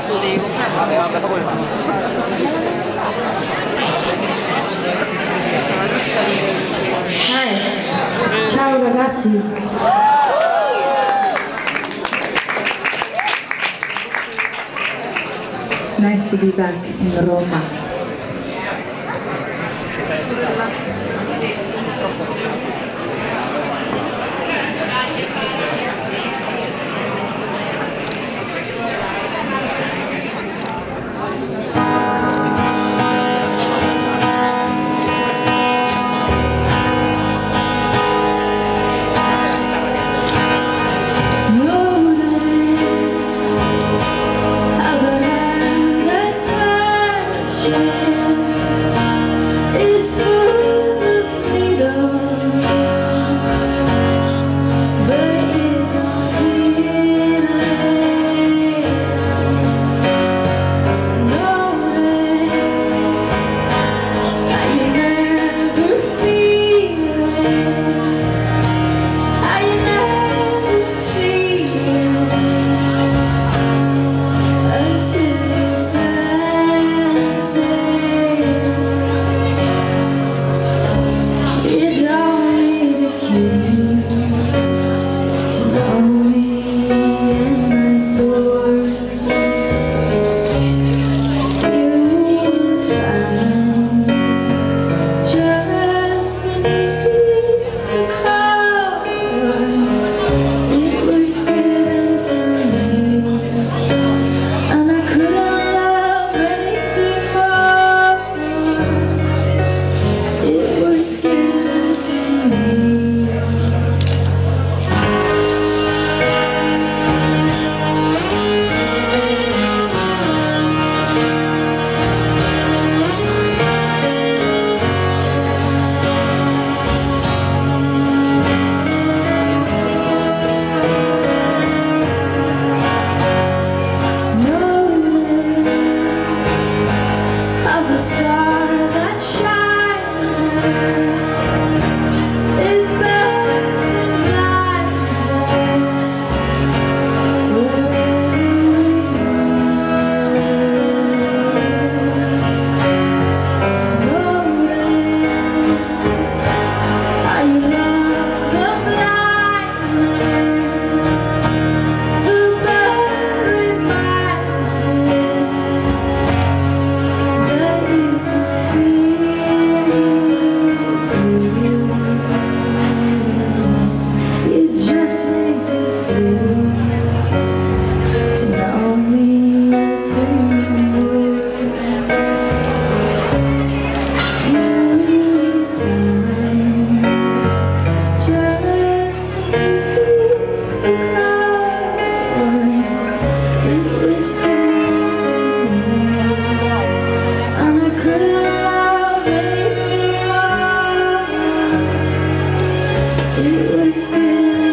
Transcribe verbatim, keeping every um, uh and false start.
tu devi comprare. Vabbè, vabbè, dopo le faccio. Hi. Ciao ragazzi. It's nice to be back in Roma. It's full of needles, but you don't feel it. Notice how you never feel it, how you never see it until you pass it. The star that shines us, it burns and blinds us wherever we move. Notice how you love the blindness, the burn reminds you it was good.